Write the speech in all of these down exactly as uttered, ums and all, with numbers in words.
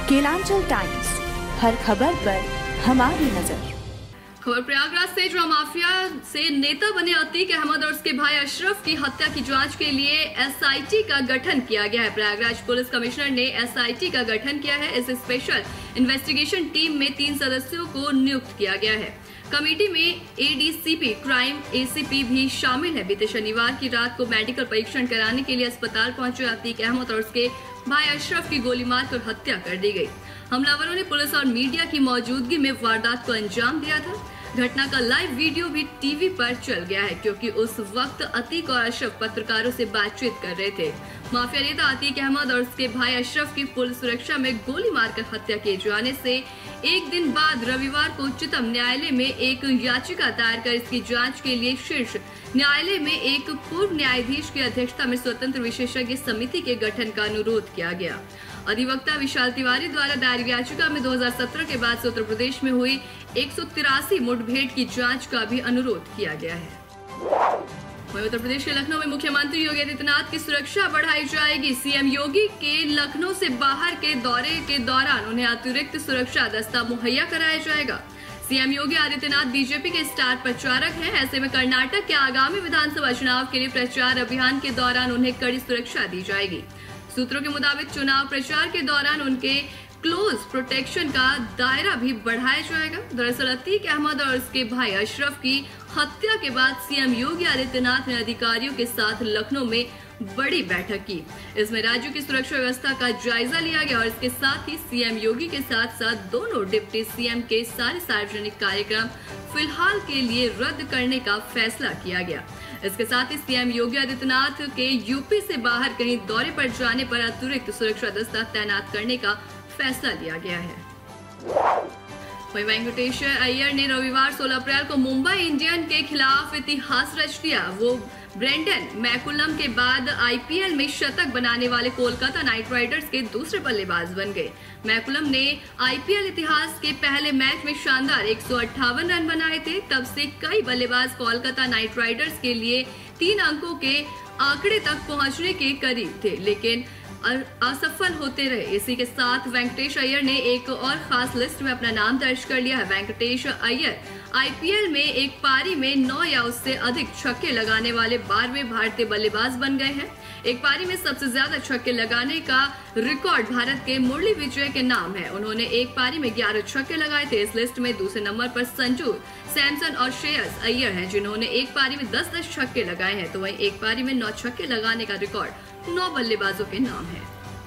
Kelanchal times, हर खबर पर हमारी नजर। खबर प्रयागराज से, जो माफिया से नेता बने अतीक अहमद और उसके भाई अशरफ की हत्या की जांच के लिए एसआईटी का गठन किया गया है। प्रयागराज पुलिस कमिश्नर ने एसआईटी का गठन किया है। इस स्पेशल इन्वेस्टिगेशन टीम में तीन सदस्यों को नियुक्त किया गया है। कमेटी में एडीसीपी क्राइम एसीपी भी शामिल है। बीते शनिवार की रात को मेडिकल परीक्षण कराने के लिए अस्पताल पहुंचे अतीक अहमद और उसके भाई अशरफ की गोली मारकर हत्या कर दी गई। हमलावरों ने पुलिस और मीडिया की मौजूदगी में वारदात को अंजाम दिया था। घटना का लाइव वीडियो भी टीवी पर चल गया है, क्योंकि उस वक्त अतीक और अशरफ पत्रकारों से बातचीत कर रहे थे। माफिया नेता अतीक अहमद और उसके भाई अशरफ की पुलिस सुरक्षा में गोली मारकर हत्या किए जाने से एक दिन बाद रविवार को उच्चतम न्यायालय में एक याचिका दायर कर इसकी जांच के लिए शीर्ष न्यायालय में एक पूर्व न्यायाधीश की अध्यक्षता में स्वतंत्र विशेषज्ञ समिति के गठन का अनुरोध किया गया। अधिवक्ता विशाल तिवारी द्वारा दायर याचिका में दो हज़ार सत्रह के बाद से उत्तर प्रदेश में हुई एक सौ तिरासी मुठभेड़ की जांच का भी अनुरोध किया गया है। वहीं उत्तर प्रदेश के लखनऊ में मुख्यमंत्री योगी आदित्यनाथ की सुरक्षा बढ़ाई जाएगी। सीएम योगी के लखनऊ से बाहर के दौरे के दौरान उन्हें अतिरिक्त सुरक्षा दस्ता मुहैया कराया जाएगा। सीएम योगी आदित्यनाथ बीजेपी के स्टार प्रचारक हैं। ऐसे में कर्नाटक के आगामी विधानसभा चुनाव के लिए प्रचार अभियान के दौरान उन्हें कड़ी सुरक्षा दी जाएगी। सूत्रों के मुताबिक चुनाव प्रचार के दौरान उनके क्लोज प्रोटेक्शन का दायरा भी बढ़ाया जाएगा। दरअसल अतीक अहमद और उसके भाई अशरफ की हत्या के बाद सीएम योगी आदित्यनाथ ने अधिकारियों के साथ लखनऊ में बड़ी बैठक की। इसमें राज्य की सुरक्षा व्यवस्था का जायजा लिया गया और इसके साथ ही सीएम योगी के साथ साथ दोनों डिप्टी सीएम के सारे सार्वजनिक कार्यक्रम फिलहाल के लिए रद्द करने का फैसला किया गया। इसके साथ ही सीएम योगी आदित्यनाथ के यूपी से बाहर कहीं दौरे पर जाने पर अतिरिक्त सुरक्षा दस्ता तैनात करने का फैसला लिया गया है। वहीं वेंकटेश अय्यर ने रविवार सोलह अप्रैल को मुंबई इंडियन के खिलाफ इतिहास रच दिया। वो ब्रेंडन मैकुलम के बाद आईपीएल में शतक बनाने वाले कोलकाता नाइट राइडर्स के दूसरे बल्लेबाज बन गए। मैकुलम ने आईपीएल इतिहास के पहले मैच में शानदार एक सौ अट्ठावन रन बनाए थे। तब से कई बल्लेबाज कोलकाता नाइट राइडर्स के लिए तीन अंकों के आंकड़े तक पहुंचने के करीब थे, लेकिन असफल होते रहे। इसी के साथ वेंकटेश अय्यर ने एक और खास लिस्ट में अपना नाम दर्ज कर लिया है। वेंकटेश अय्यर आईपीएल में एक पारी में नौ या उससे अधिक छक्के लगाने वाले बारहवें भारतीय बल्लेबाज बन गए हैं। एक पारी में सबसे ज्यादा छक्के लगाने का रिकॉर्ड भारत के मुरली विजय के नाम है। उन्होंने एक पारी में ग्यारह छक्के लगाए थे। इस लिस्ट में दूसरे नंबर पर संजू सैमसन और श्रेयस अय्यर हैं, जिन्होंने एक पारी में दस दस छक्के लगाए हैं। तो वहीं एक पारी में नौ छक्के लगाने का रिकॉर्ड नौ बल्लेबाजों के नाम है।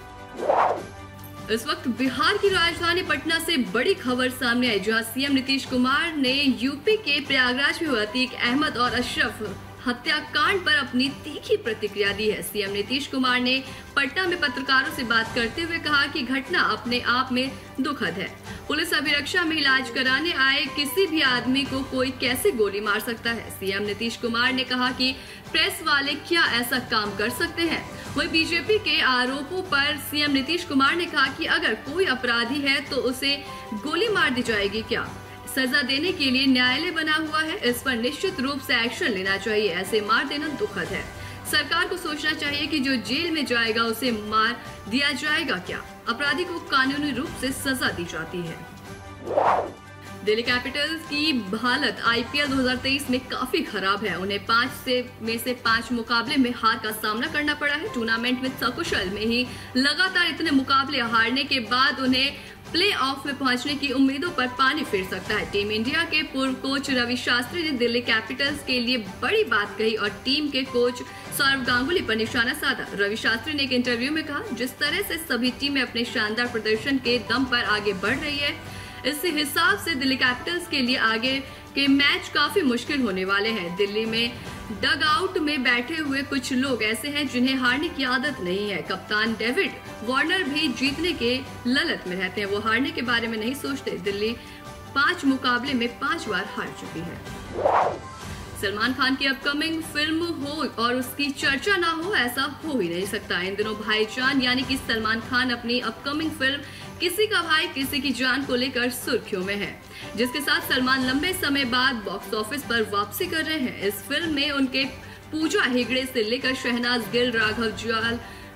इस वक्त बिहार की राजधानी पटना से बड़ी खबर सामने आई, जहां सीएम नीतीश कुमार ने यूपी के प्रयागराज में हुए अतीक अहमद और अशरफ हत्याकांड पर अपनी तीखी प्रतिक्रिया दी है। सीएम नीतीश कुमार ने पटना में पत्रकारों से बात करते हुए कहा कि घटना अपने आप में दुखद है। पुलिस अभिरक्षा में इलाज कराने आए किसी भी आदमी को कोई कैसे गोली मार सकता है। सीएम नीतीश कुमार ने कहा कि प्रेस वाले क्या ऐसा काम कर सकते हैं। वहीं बीजेपी के आरोपों पर सीएम नीतीश कुमार ने कहा कि अगर कोई अपराधी है तो उसे गोली मार दी जाएगी क्या? सजा देने के लिए न्यायालय बना हुआ है, इस पर निश्चित रूप से एक्शन लेना चाहिए। ऐसे मार देना दुखद है। सरकार को सोचना चाहिए कि जो जेल में जाएगा उसे मार दिया जाएगा क्या? अपराधी को कानूनी रूप से सजा दी जाती है। दिल्ली कैपिटल्स की हालत आईपीएल दो हज़ार तेईस में काफी खराब है। उन्हें पांच से में से पांच मुकाबले में हार का सामना करना पड़ा है। टूर्नामेंट में सकुशल में ही लगातार इतने मुकाबले हारने के बाद उन्हें प्ले ऑफ में पहुंचने की उम्मीदों पर पानी फिर सकता है। टीम इंडिया के पूर्व कोच रवि शास्त्री ने दिल्ली कैपिटल्स के लिए बड़ी बात कही और टीम के कोच सौरव गांगुली पर निशाना साधा। रवि शास्त्री ने एक इंटरव्यू में कहा, जिस तरह से सभी टीमें अपने शानदार प्रदर्शन के दम पर आगे बढ़ रही है, इस हिसाब से दिल्ली कैपिटल्स के लिए आगे के मैच काफी मुश्किल होने वाले हैं। दिल्ली में डग आउट में बैठे हुए कुछ लोग ऐसे हैं जिन्हें हारने की आदत नहीं है। कप्तान डेविड वार्नर भी जीतने के ललच में रहते हैं, वो हारने के बारे में नहीं सोचते। दिल्ली पांच मुकाबले में पांच बार हार चुकी है। सलमान खान की अपकमिंग फिल्म हो और उसकी चर्चा ना हो, ऐसा हो ही नहीं सकता। इन दिनों भाईजान यानी कि सलमान खान अपनी अपकमिंग फिल्म किसी का भाई किसी की जान को लेकर सुर्खियों में है, जिसके साथ सलमान लंबे समय बाद बॉक्स ऑफिस पर वापसी कर रहे हैं। इस फिल्म में उनके पूजा हेगड़े से लेकर शहनाज गिल, राघव जुयाल,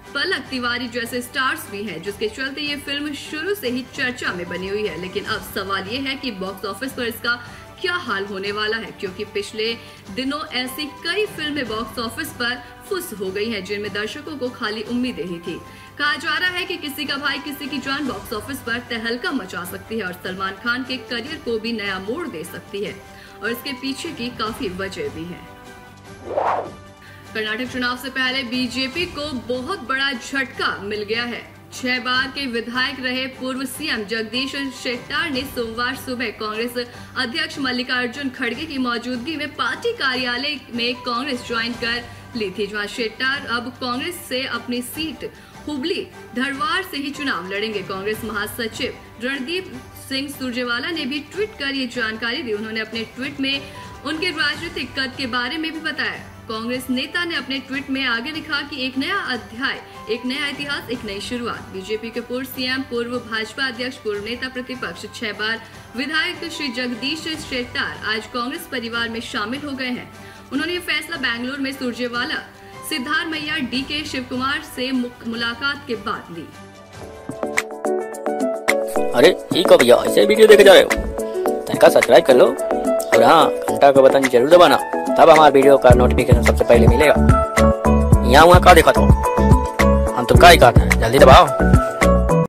पलक तिवारी जैसे स्टार्स भी हैं, जिसके चलते ये फिल्म शुरू से ही चर्चा में बनी हुई है। लेकिन अब सवाल ये है कि बॉक्स ऑफिस पर इसका क्या हाल होने वाला है, क्योंकि पिछले दिनों ऐसी कई फिल्में बॉक्स ऑफिस पर फुस हो गई हैं, जिनमें दर्शकों को खाली उम्मीदें ही थी। कहा जा रहा है कि किसी का भाई किसी की जान बॉक्स ऑफिस पर तहलका मचा सकती है और सलमान खान के करियर को भी नया मोड़ दे सकती है, और इसके पीछे की काफी वजह भी है। कर्नाटक चुनाव से पहले बीजेपी को बहुत बड़ा झटका मिल गया है। छह बार के विधायक रहे पूर्व सीएम जगदीश शेट्टार ने सोमवार सुबह कांग्रेस अध्यक्ष मल्लिकार्जुन खड़गे की मौजूदगी में पार्टी कार्यालय में कांग्रेस ज्वाइन कर ली थी, जहां शेट्टार अब कांग्रेस से अपनी सीट हुबली धरवाड़ से ही चुनाव लड़ेंगे। कांग्रेस महासचिव रणदीप सिंह सुरजेवाला ने भी ट्वीट कर ये जानकारी दी। उन्होंने अपने ट्वीट में उनके राजनीतिक कद के बारे में भी बताया। कांग्रेस नेता ने अपने ट्वीट में आगे लिखा कि एक नया अध्याय, एक नया इतिहास, एक नई शुरुआत। बीजेपी के पूर्व सीएम, पूर्व भाजपा अध्यक्ष, पूर्व नेता प्रतिपक्ष, छह बार विधायक श्री जगदीश शेट्टार आज कांग्रेस परिवार में शामिल हो गए हैं। उन्होंने ये फैसला बेंगलुरु में सुरजेवाला, सिद्धार्थ मैया, डी के शिव कुमार से मुलाकात के बाद ली। अरे ठीक हो भैया, ऐसे वीडियो देखे जा रहे हो, तनिका सब्सक्राइब कर लो और हाँ घंटा का बटन जरूर दबाना, तब हमारे वीडियो का नोटिफिकेशन सबसे पहले मिलेगा। यहाँ वहाँ का देखा तो हम तो का ही कहते हैं, जल्दी दबाओ।